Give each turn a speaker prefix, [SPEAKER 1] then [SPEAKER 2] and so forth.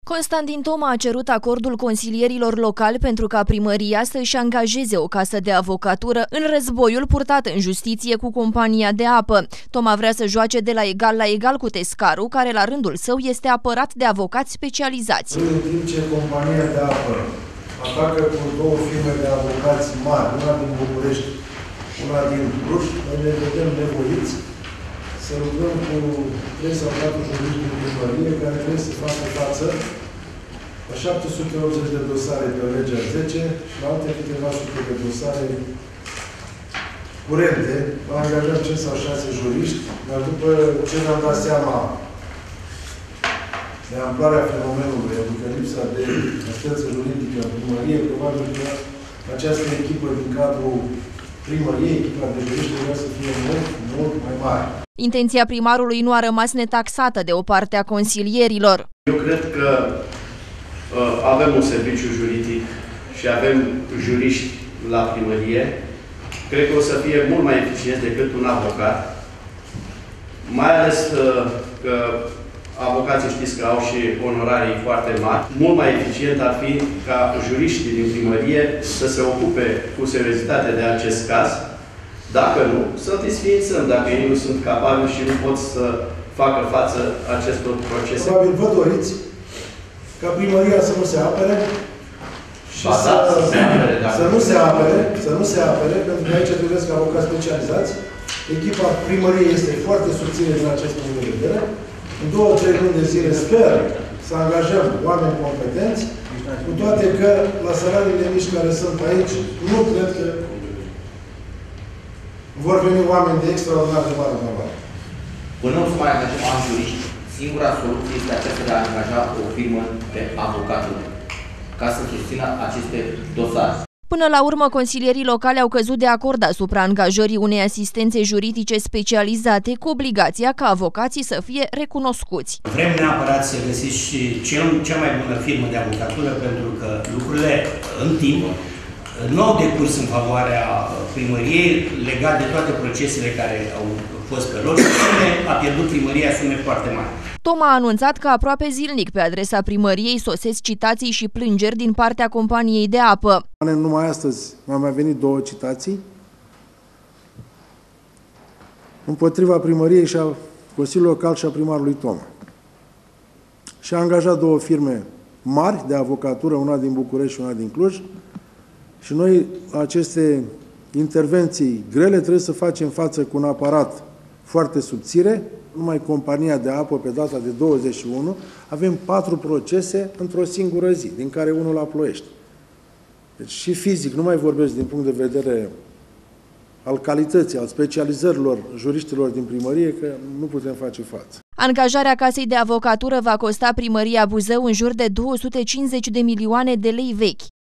[SPEAKER 1] Constantin Toma a cerut acordul consilierilor locali pentru ca primăria să-și angajeze o casă de avocatură în războiul purtat în justiție cu compania de apă. Toma vrea să joace de la egal cu Tescaru, care la rândul său este apărat de avocați specializați.
[SPEAKER 2] În timp ce compania de apă atacă cu două firme de avocați mari, una din București, una din Cluj, noi ne vedem nevoiți să lucrăm cu 3 sau 4 juriști din primărie care trebuie să facă față la 780 de dosare pe legea 10 și la alte câteva sute de dosare curente. Angajăm 5 sau 6 juriști, dar după ce ne-am dat seama de amploarea fenomenului, adică lipsa de asistență juridică în primărie, probabil că această echipă din cadrul primăriei, echipa de juriști, trebuie să fie mult mai mare.
[SPEAKER 1] Intenția primarului nu a rămas netaxată de o parte a consilierilor.
[SPEAKER 3] Eu cred că avem un serviciu juridic și avem juriști la primărie. Cred că o să fie mult mai eficient decât un avocat. Mai ales că avocații știți că au și onorarii foarte mari. Mult mai eficient ar fi ca juriștii din primărie să se ocupe cu seriozitate de acest caz. Dacă nu, să disființăm, dacă ei nu sunt capabili și nu pot să facă față acestor procese.
[SPEAKER 2] Probabil vă doriți ca primăria să nu se apere și să nu se apere, pentru că aici trebuie ca avocați specializați. Echipa primăriei este foarte subțire din acest punct de vedere. În 2-3 luni de zile sper să angajăm oameni competenți, cu toate că la salariile mici care sunt aici, nu cred că vor veni oameni de extraordinar de mare valoare.
[SPEAKER 4] Până nu se mai angajăm ani juriști, singura soluție este aceea de a angaja o firmă de avocatură ca să susțină aceste dosare.
[SPEAKER 1] Până la urmă, consilierii locali au căzut de acord asupra angajării unei asistențe juridice specializate, cu obligația ca avocații să fie recunoscuți.
[SPEAKER 5] Vrem neapărat să găsiți și cea mai bună firmă de avocatură, pentru că lucrurile în timp nu au decurs în favoarea primăriei legat de toate procesele care au fost pe loc și a pierdut primăria sume foarte mari.
[SPEAKER 1] Toma a anunțat că aproape zilnic pe adresa primăriei sosesc citații și plângeri din partea companiei de apă.
[SPEAKER 2] Numai astăzi mi-au mai venit 2 citații împotriva primăriei și a Consiliului Local și a primarului Toma. Și a angajat 2 firme mari de avocatură, una din București și una din Cluj. Și noi aceste intervenții grele trebuie să facem față cu un aparat foarte subțire. Numai compania de apă, pe data de 21, avem 4 procese într-o singură zi, din care unul la Ploiești. Deci și fizic, nu mai vorbesc din punct de vedere al calității, al specializărilor juriștilor din primărie, că nu putem face față.
[SPEAKER 1] Angajarea casei de avocatură va costa primăria Buzău în jur de 250 de milioane de lei vechi.